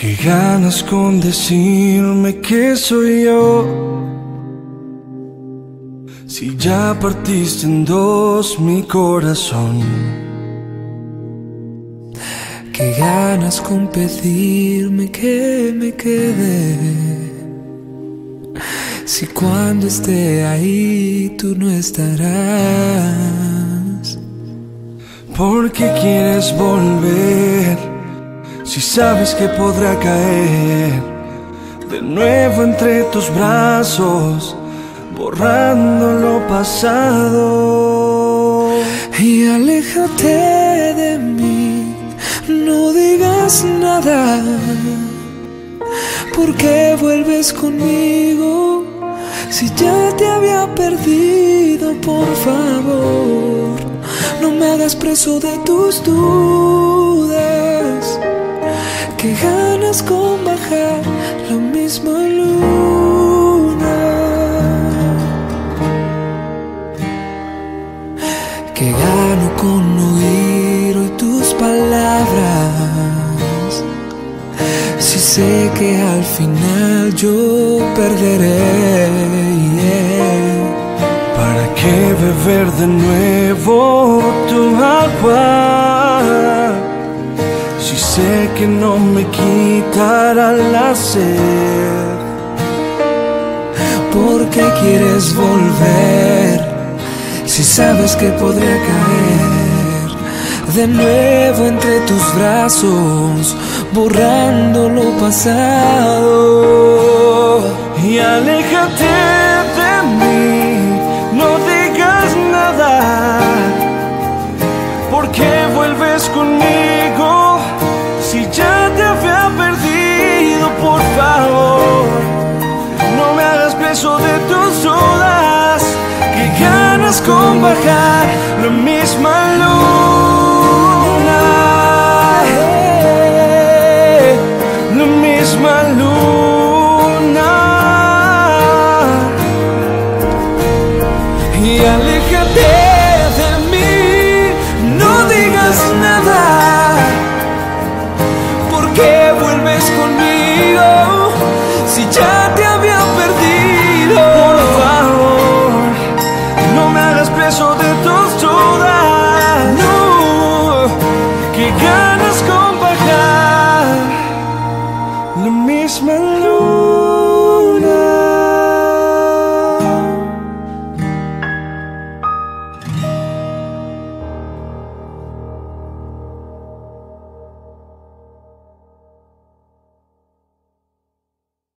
Qué ganas con decirme que soy yo, si ya partiste en dos mi corazón. Qué ganas con pedirme que me quede, si cuando esté ahí tú no estarás. ¿Por qué quieres volver si sabes que podrá caer de nuevo entre tus brazos, borrando lo pasado? Y aléjate de mí, no digas nada. ¿Por qué vuelves conmigo si ya te había perdido? Por favor, no me hagas preso de tus dudas. Qué ganas con bajar la misma luna. Qué gano con oír hoy tus palabras, si sé que al final yo perderé. ¿Para qué beber de nuevo tu agua si sé que no me quitará la sed? ¿Por qué quieres volver si sabes que podría caer de nuevo entre tus brazos, borrando lo pasado? Y aléjate de mí, no digas nada. ¿Por qué vuelves conmigo si ya te había perdido? Por favor, no me hagas preso de tus dudas. Qué ganas con bajar la misma luna, la misma luna. Y aléjate de mí, no digas nada. ¿Por qué vuelves conmigo si ya te había perdido? Por favor, no me hagas preso de